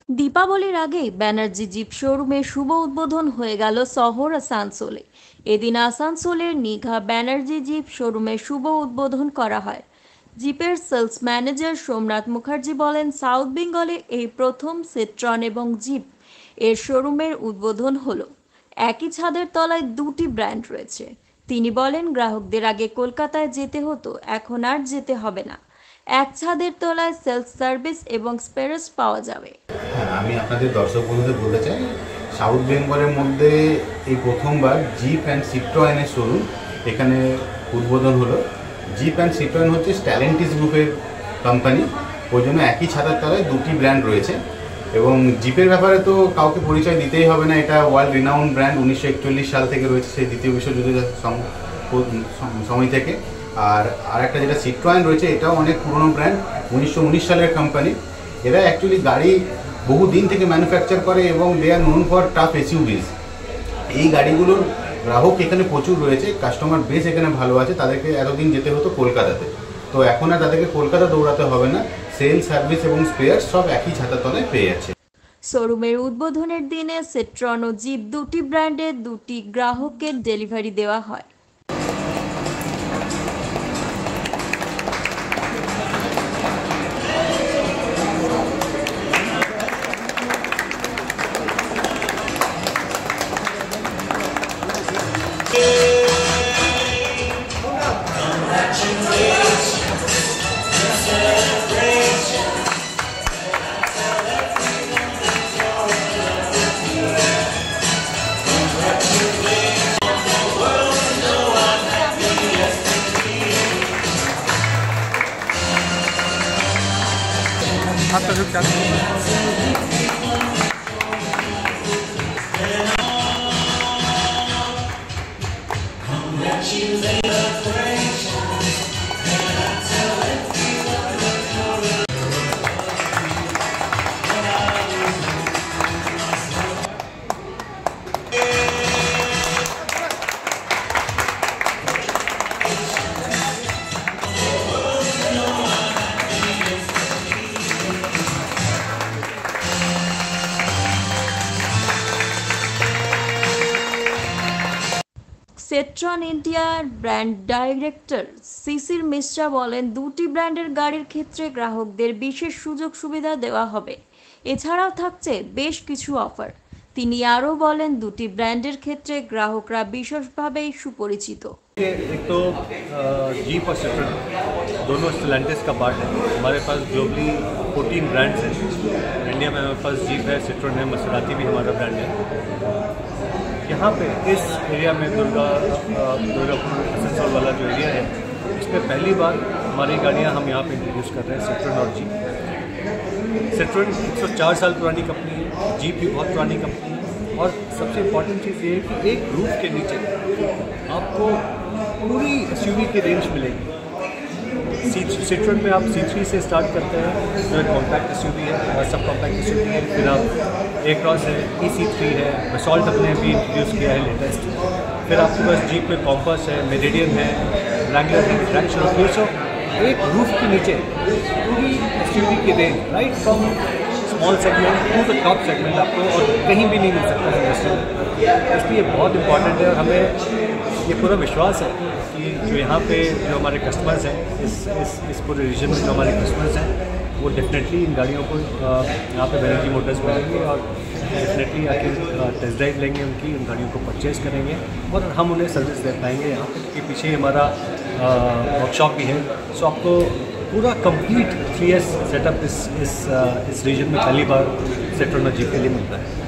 দীপাবলির আগেই ব্যানার্জি জিপ শোরুমের শুভ উদ্বোধন হয়ে গেল শহর আসানসোলে। এদিন আসানসোলের নিঘা ব্যানার্জি জিপ শোরুমের শুভ উদ্বোধন করা হয়। জিপের সেলস ম্যানেজার সোমনাথ মুখার্জি বলেন, সাউথ বেঙ্গলে এই প্রথম সেট্রন এবং জিপ এর শোরুমের উদ্বোধন হলো। একই ছাদের তলায় দুটি ব্র্যান্ড রয়েছে। তিনি বলেন, গ্রাহকদের আগে কলকাতায় যেতে হতো, এখন আর যেতে হবে না। এক ছাদের তলায় সেলফ সার্ভিস এবং স্পেয়ারস পাওয়া যাবে। হ্যাঁ, আমি আপনাদের দর্শক বন্ধুদের বলতে চাই, সাউথ বেঙ্গলের মধ্যে এই প্রথমবার জিপ অ্যান্ড সিট্রয়েনের শোরুম এখানে উদ্বোধন হলো। জিপ অ্যান্ড সিট্রয়েন হচ্ছে স্ট্যালেন্টিস গ্রুপের কোম্পানি, ওই জন্য একই ছাতার তলায় দুটি ব্র্যান্ড রয়েছে। এবং জিপের ব্যাপারে তো কাউকে পরিচয় দিতেই হবে না, এটা ওয়ার্ল্ড রিনাউন্ড ব্র্যান্ড, 1941 সাল থেকে রয়েছে, সেই দ্বিতীয় বিশ্বযুদ্ধের সময় থেকে। আর একটা যেটা সিট্রয়েন রয়েছে, এটাও অনেক পুরনো ব্র্যান্ড, 1919 সালের কোম্পানি। এরা অ্যাকচুয়ালি গাড়ি বহু দিন থেকে ম্যানুফ্যাকচার করে এবং they are known for tough SUVs. এই গাড়িগুলোর গ্রাহক এখানে প্রচুর রয়েছে, কাস্টমার বেস এখানে ভালো আছে। তাদেরকে এতদিন যেতে হতো কলকাতাতে, তো এখন আর তাদেরকে কলকাতা দৌড়াতে হবে না। সেল, সার্ভিস এবং স্পেয়ার সব একই ছাতার তলায় পেয়ে যাচ্ছে। শোরুমের উদ্বোধনের দিনে সেট্রন ও জিপ দুটি ব্র্যান্ডের দুটি গ্রাহকের ডেলিভারি দেওয়া হয়। হাতটা ঢুক যাচ্ছে। সেট্রন ইন্ডিয়ার ব্র্যান্ড ডাইরেক্টর শিশির মিশ্রা বলেন, দুটি ব্র্যান্ডের গাড়ির ক্ষেত্রে গ্রাহকদের বিশেষ সুযোগ সুবিধা দেওয়া হবে। এছাড়াও থাকছে বেশ কিছু অফার। তিনি আরও বলেন, দুটি ব্র্যান্ডের ক্ষেত্রে গ্রাহকরা বিশেষভাবেই সুপরিচিত। एक तो जीप और सिट्रॉन दोनों स्टेलेंटिस का पार्ट है। हमारे पास ग्लोबली 14 ब्रांड्स हैं। इंडिया में हमारे पास जीप है, सिट्रॉन है, मसराती भी हमारा ब्रांड है। यहाँ पे इस एरिया में दुर्गापुर आसनसोल वाला जो एरिया है, इसमें पहली बार हमारी गाड़ियाँ हम यहाँ पे इंट्रोड्यूस कर रहे हैं, सिट्रॉन और जीप। सिट्रॉन 104 साल पुरानी कंपनी है, जीप भी बहुत पुरानी कंपनी है। और सबसे इम्पॉर्टेंट चीज़ ये है कि एक रूफ के नीचे आपको पूरी एसयूवी की रेंज मिलेगी। सिट्रॉन में आप C3 से स्टार्ट करते हैं, जो एक कॉम्पैक्ट एसयूवी है और सब कॉम्पैक्ट एसयूवी है। फिर आप A-क्रॉस है, EC3 है, बेसॉल्ट अपने भी इंट्रोड्यूस किया है लेटेस्ट। फिर आपके पास जीप में कॉम्पस है, मेरिडियन है, रैंगलर है, रैंग शोर। सो एक रूफ के नीचे पूरी एसयूवी की range, right from small segment to the top segment, आपको और कहीं भी नहीं मिल सकता है इंडस्ट्री में। इसलिए बहुत इम्पॉर्टेंट है और हमें ये पूरा विश्वास है कि जो यहाँ पे जो हमारे कस्टमर्स हैं, इस पूरे रीजन में जो हमारे कस्टमर्स हैं, वो डेफिनेटली इन गाड़ियों को यहाँ पे बैनर्जी मोटर्स में आएंगे और डेफिनेटली आके टेस्ट ड्राइव लेंगे, उनकी उन गाड़ियों को परचेज़ करेंगे और हम उन्हें सर्विस दे पाएंगे यहाँ पे, क्योंकि पीछे हमारा वर्कशॉप भी है। सो आपको पूरा कंप्लीट 3S सेटअप इस रीजन में पहली बार सेट्रॉन और जीप के लिए मिलता है।